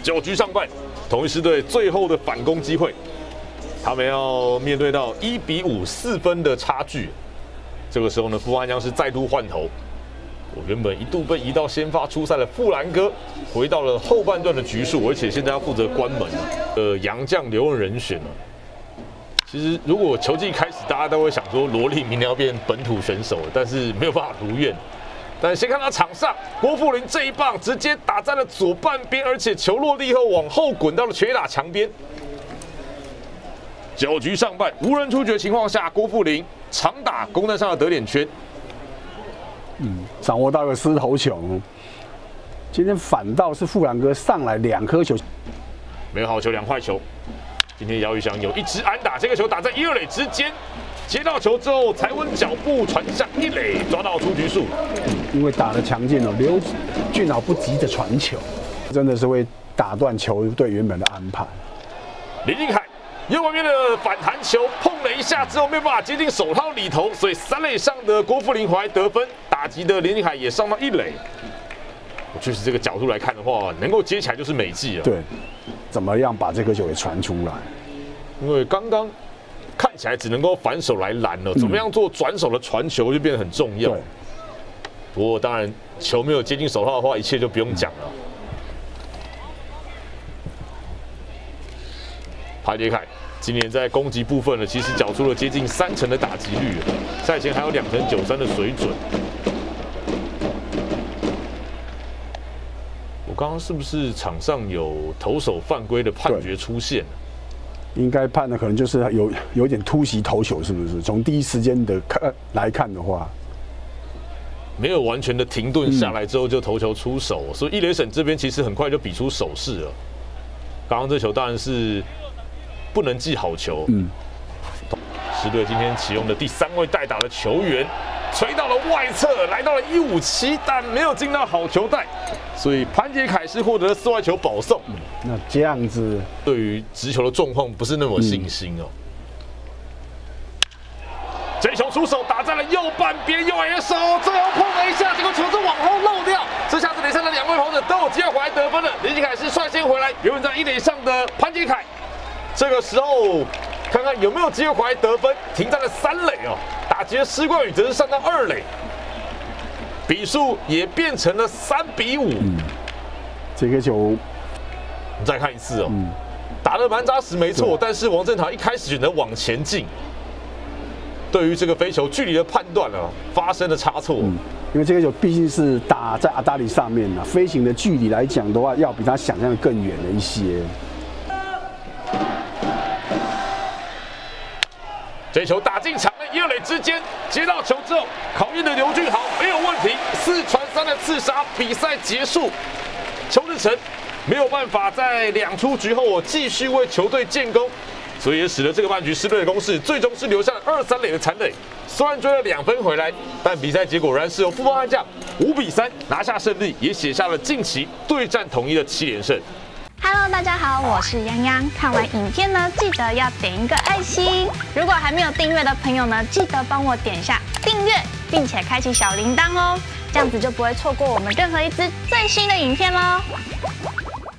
9局上半，统一狮队最后的反攻机会，他们要面对到1比54分的差距。这个时候呢，富邦悍将是再度换头。我原本一度被移到先发出赛的富兰哥，回到了后半段的局数，而且现在要负责关门洋将留任人选了。其实如果球季开始，大家都会想说罗力明年要变本土选手了，但是没有办法如愿。但先看到场上，郭富林这一棒直接打在了左半边，而且球落地后往后滚到了全垒打墙边。9局上半，无人出局的情况下，郭富林长打攻占上了得点圈。 掌握到一个狮头球。今天反倒是富兰哥上来2颗球， 没有好球，2坏球。今天姚宇翔有1支安打，这个球打在1、2垒之间，接到球之后踩稳脚步传向1垒，抓到出局数。 因为打得强劲哦，刘俊豪不急着传球，真的是会打断球队原本的安排。 林敬凯右外面的反弹球碰了一下之后，没有办法接近手套里头，所以3垒上的郭富林回来得分，打击的林敬凯也上到1垒。确实这个角度来看的话，能够接起来就是美技了。 对，怎么样把这颗球给传出来？ 因为刚刚看起来只能够反手来拦了，怎么样做转手的传球就变得很重要。不过当然球没有接近手套的话，一切就不用讲了。潘杰凯今年在攻击部分呢，其实缴出了接近30%的打击率，赛前还有2成93的水准。我刚刚是不是场上有投手犯规的判决出现？ 应该判的可能就是有点突袭投球，是不是？从第一时间的来看的话， 没有完全的停顿下来之后就投球出手，所以一垒审这边其实很快就比出手势了。刚刚这球当然是不能记好球。狮队今天启用的第3位代打的球员，吹到了外侧，来到了157，但没有进到好球带，所以潘杰凯是获得了4坏球保送。 那这样子， 对于直球的状况不是那么有信心哦。这球出手打在了右半边，右外野手最后碰了一下，结果球是往后漏掉。这下子垒上的2位跑者都有机会回来得分了。林敬凯是率先回来，原本在1垒上的潘杰凯，这个时候看看有没有机会回来得分，停在了3垒哦。打击的施冠宇则是上到2垒，比数也变成了3比5。 这个球， 我们再看一次哦，打得蛮扎实没错，但是王振堂一开始选择往前进。对于这个飞球距离的判断呢，发生了差错。 因为这个球毕竟是打在阿达里上面了，飞行的距离来讲的话，要比他想象的更远了一些。 这球打进场内1、2垒之间，接到球之后，考验的刘俊豪没有问题，4传3的刺杀，比赛结束。邱日成没有办法在2出局后继续为球队建功。所以也使得这个半局狮队的攻势最终是留下了2、3垒的残垒。虽然追了2分回来，但比赛结果仍然是由富邦悍将5比3拿下胜利，也写下了近期对战统一的7连胜。 Hello， 大家好，我是泱泱。看完影片呢，记得要点一个爱心。如果还没有订阅的朋友呢，记得帮我点一下订阅，并且开启小铃铛哦，这样子就不会错过我们任何一支最新的影片喽。